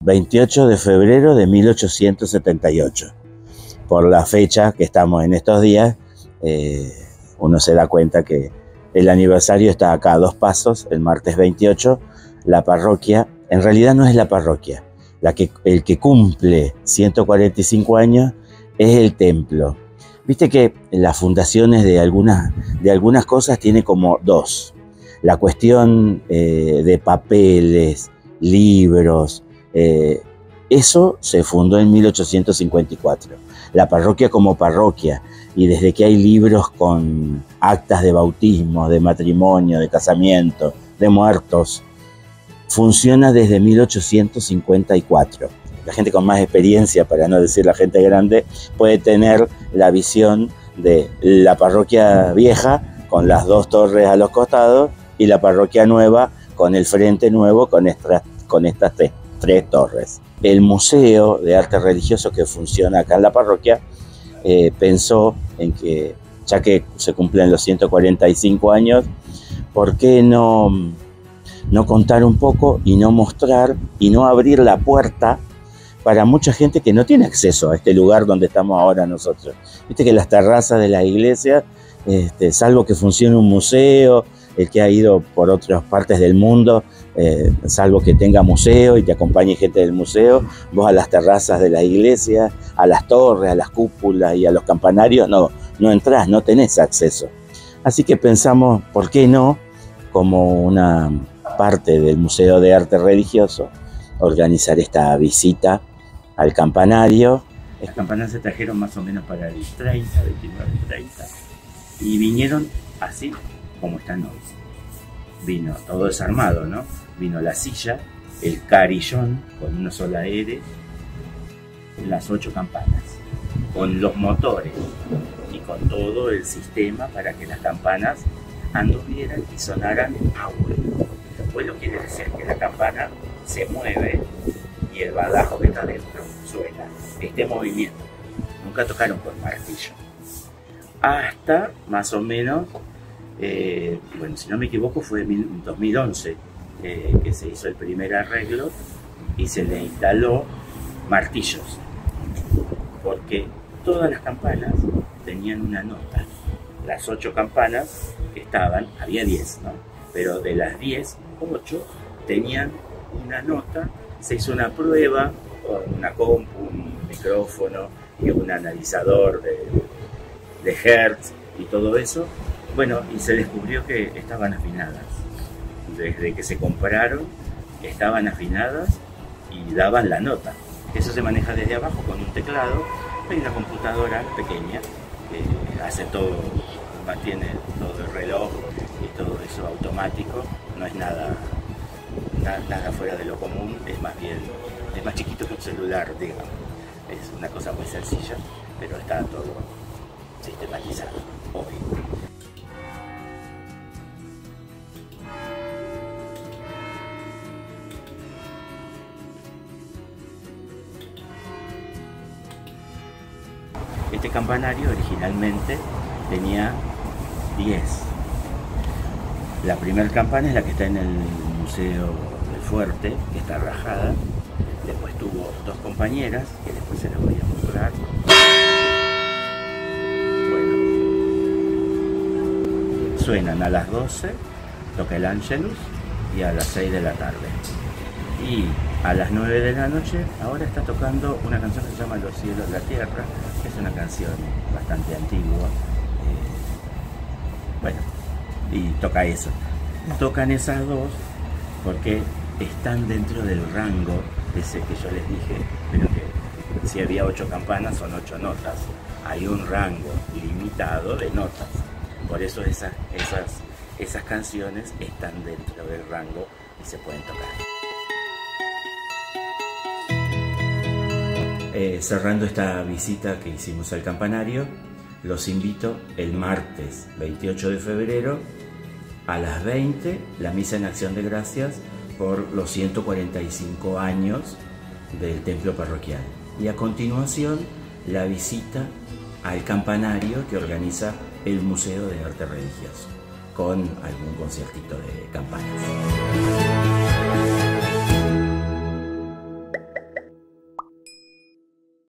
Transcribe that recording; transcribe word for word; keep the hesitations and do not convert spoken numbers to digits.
veintiocho de febrero de mil ochocientos setenta y ocho. Por la fecha que estamos en estos días, eh, uno se da cuenta que el aniversario está acá a dos pasos, el martes veintiocho. La parroquia, en realidad no es la parroquia, la que, el que cumple ciento cuarenta y cinco años es el templo. Viste que las fundaciones de algunas, de algunas cosas tiene como dos. La cuestión eh, de papeles, libros, eh, eso se fundó en mil ochocientos cincuenta y cuatro. La parroquia como parroquia, y desde que hay libros con actas de bautismo, de matrimonio, de casamiento, de muertos, funciona desde mil ochocientos cincuenta y cuatro. La gente con más experiencia, para no decir la gente grande, puede tener la visión de la parroquia vieja con las dos torres a los costados y la parroquia nueva con el frente nuevo con estas, con estas tres, tres torres. El Museo de Arte Religioso que funciona acá en la parroquia eh, pensó en que, ya que se cumplen los ciento cuarenta y cinco años, ¿por qué no, no contar un poco y no mostrar y no abrir la puerta para mucha gente que no tiene acceso a este lugar donde estamos ahora nosotros? Viste que las terrazas de las iglesias, este, salvo que funcione un museo, el que ha ido por otras partes del mundo, eh, salvo que tenga museo y te acompañe gente del museo, vos a las terrazas de la iglesia, a las torres, a las cúpulas y a los campanarios, no, no entrás, no tenés acceso. Así que pensamos, ¿por qué no, como una parte del Museo de Arte Religioso, organizar esta visita al campanario? Las campanas se trajeron más o menos para el treinta, veintinueve, treinta, y vinieron así como están hoy. Vino todo desarmado, ¿no? Vino la silla, el carillón con una sola R, las ocho campanas, con los motores y con todo el sistema para que las campanas anduvieran y sonaran a vuelo. Vuelo quiere decir que la campana se mueve y el badajo que está dentro suena. Este movimiento. Nunca tocaron con martillo. Hasta más o menos, eh, bueno, si no me equivoco, fue en dos mil once eh, que se hizo el primer arreglo y se le instaló martillos. Porque todas las campanas tenían una nota. Las ocho campanas que estaban, había diez, ¿no? Pero de las diez, ocho tenían una nota. Se hizo una prueba con una compu, un micrófono y un analizador de, de hertz y todo eso. Bueno, y se descubrió que estaban afinadas. Desde que se compraron, estaban afinadas y daban la nota. Eso se maneja desde abajo con un teclado. Hay una computadora pequeña que hace todo, mantiene todo el reloj y todo eso automático. No es nada, nada, nada fuera de lo común, es más bien, es más chiquito que un celular, digamos. Es una cosa muy sencilla, pero está todo sistematizado hoy. Este campanario originalmente tenía diez. La primera campana es la que está en el Museo del Fuerte, que está rajada. Después tuvo dos compañeras, que después se las voy a mostrar. Bueno, suenan a las doce, toca el Ángelus, y a las seis de la tarde. Y a las nueve de la noche, ahora está tocando una canción que se llama Los cielos, la tierra, que es una canción bastante antigua. Eh, bueno, y toca eso. Tocan esas dos porque están dentro del rango ese que yo les dije, pero que si había ocho campanas son ocho notas. Hay un rango limitado de notas. Por eso esas, esas, esas canciones están dentro del rango y se pueden tocar. Eh, cerrando esta visita que hicimos al campanario, los invito el martes veintiocho de febrero a las veinte, la misa en acción de gracias por los ciento cuarenta y cinco años del templo parroquial. Y a continuación, la visita al campanario que organiza el Museo de Arte Religioso, con algún conciertito de campanas.